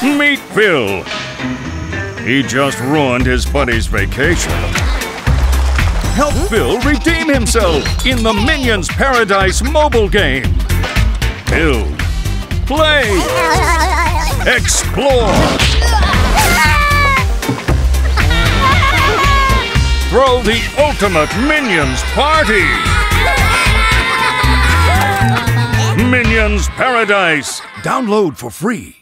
Meet Phil. He just ruined his buddy's vacation. Help Phil redeem himself in the Minions Paradise mobile game. Build, play, explore. Throw the ultimate Minions party. Minions Paradise. Download for free.